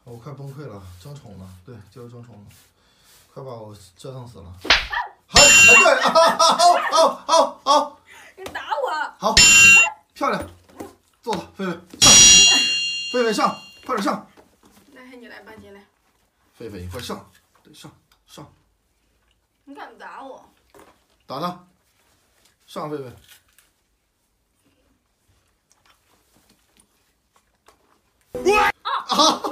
我快崩溃了，争宠了，对，就是争宠了，快把我折腾死了。好，对，好， 你打我！ 好，漂亮，坐了，狒狒上，狒狒上，快点上。 来，你来吧，姐来。 狒狒，你快上，对，上。 你敢打我？ 打他，上，狒狒。啊！